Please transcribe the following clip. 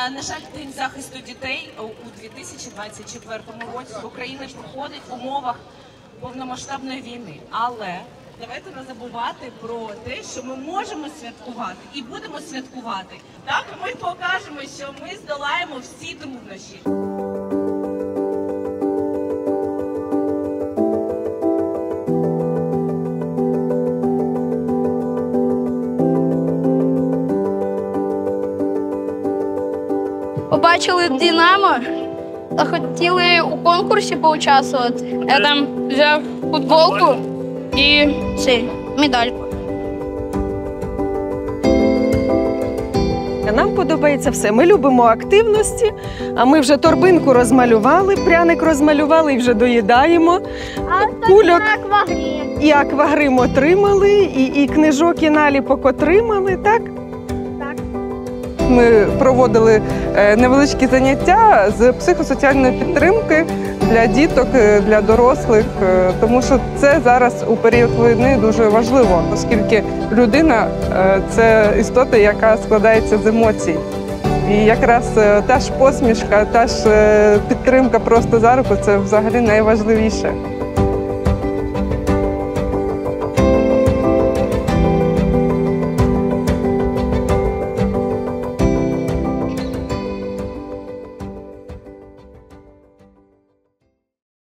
На жаль, День захисту дітей у 2024 році в Україні проходить в умовах повномасштабної війни. Але давайте не забувати про те, що ми можемо святкувати і будемо святкувати. Так, ми покажемо, що ми здолаємо всі труднощі. Побачили Динамо, захотіли у конкурсі поучаствувати. Я там взяв футболку і медальку. Нам подобається все. Ми любимо активності, а ми вже торбинку розмалювали, пряник розмалювали і вже доїдаємо. Кульок і аквагрим отримали, і книжок, і наліпок отримали, так? Ми проводили невеличкі заняття з психосоціальної підтримки для діток, для дорослих, тому що це зараз у період війни дуже важливо, оскільки людина – це істота, яка складається з емоцій. І якраз та ж посмішка, та ж підтримка просто за руку – це взагалі найважливіше.